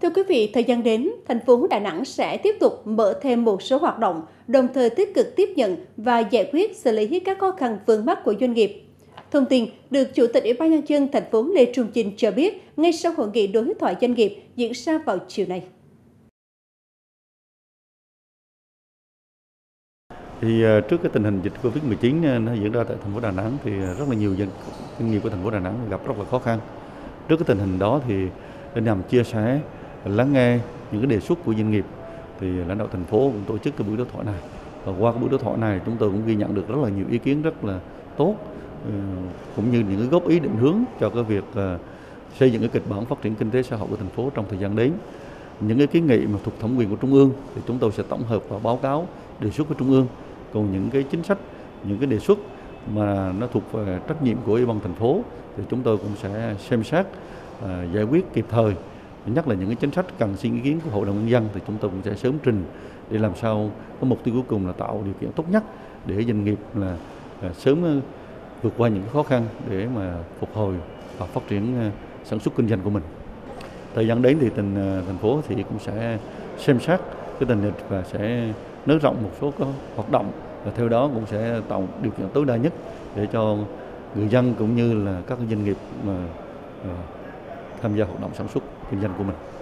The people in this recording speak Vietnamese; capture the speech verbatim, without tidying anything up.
Thưa quý vị, thời gian đến, thành phố Đà Nẵng sẽ tiếp tục mở thêm một số hoạt động, đồng thời tích cực tiếp nhận và giải quyết xử lý các khó khăn vướng mắc của doanh nghiệp. Thông tin được Chủ tịch Ủy ban Nhân dân thành phố Lê Trung Chinh cho biết ngay sau hội nghị đối thoại doanh nghiệp diễn ra vào chiều nay. Thì trước cái tình hình dịch Covid mười chín nó diễn ra tại thành phố Đà Nẵng thì rất là nhiều doanh nghiệp của thành phố Đà Nẵng gặp rất là khó khăn. Trước cái tình hình đó thì để nhằm chia sẻ, lắng nghe những cái đề xuất của doanh nghiệp thì lãnh đạo thành phố cũng tổ chức cái buổi đối thoại này. Và qua cái buổi đối thoại này chúng tôi cũng ghi nhận được rất là nhiều ý kiến rất là tốt, cũng như những cái góp ý định hướng cho cái việc xây dựng cái kịch bản phát triển kinh tế xã hội của thành phố trong thời gian đến. Những cái kiến nghị mà thuộc thẩm quyền của Trung ương thì chúng tôi sẽ tổng hợp và báo cáo đề xuất với Trung ương. Còn những cái chính sách, những cái đề xuất mà nó thuộc về trách nhiệm của Ủy ban thành phố thì chúng tôi cũng sẽ xem xét à, giải quyết kịp thời. Nhất là những cái chính sách cần xin ý kiến của Hội đồng Nhân dân thì chúng tôi cũng sẽ sớm trình để làm sao có mục tiêu cuối cùng là tạo điều kiện tốt nhất để doanh nghiệp là, là sớm vượt qua những khó khăn để mà phục hồi và phát triển sản xuất kinh doanh của mình. Thời gian đến thì tỉnh thành phố thì cũng sẽ xem xét cái tình hình và sẽ nới rộng một số các hoạt động, và theo đó cũng sẽ tạo điều kiện tối đa nhất để cho người dân cũng như là các doanh nghiệp mà uh, tham gia hoạt động sản xuất kinh doanh của mình.